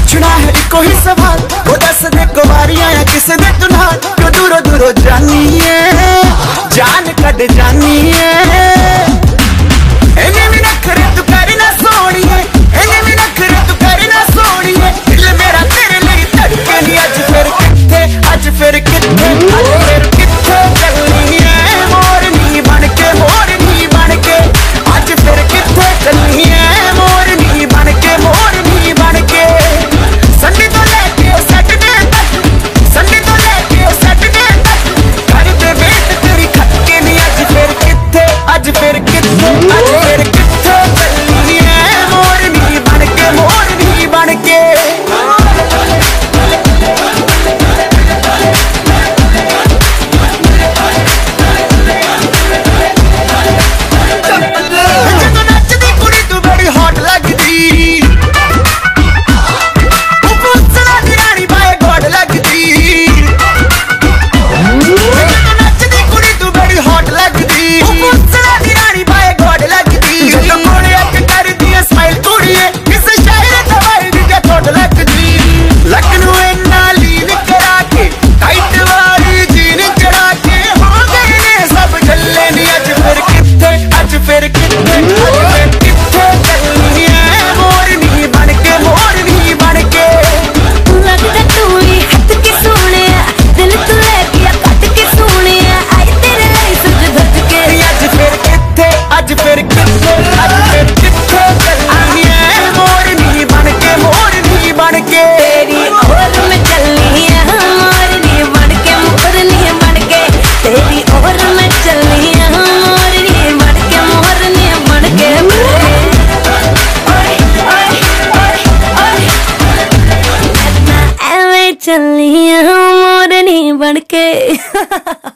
पूछना है इको ही सवाल, वो दस दे कुवारियां या किस दे तू नाल, क्यों दूरों दूरों जानी है, जान कद जानी है। इन्हें भी नखरे तू कर ना सोनी है, इन्हें भी नखरे तू कर ना सोनी है। दिल मेरा तेरे लिए धड़के नहीं, अज फिर किथे, अज फिर किथे, अज फिर किथे चलनी है मोरनी बनके, मोरनी बनके। अज फिर किथे चलनी है मोरनी बनके, मोरनी बनके। संडे तो लेके सैटरडे तक, संडे तो लेके सैटरडे तक कर दे वेट तेरी खटके नहीं। अज फिर किथे, अज फिर किथे, अज फिर किथे चलनी है मोरनी बनके, मोरनी बनके। चलिए मोरनी बनके।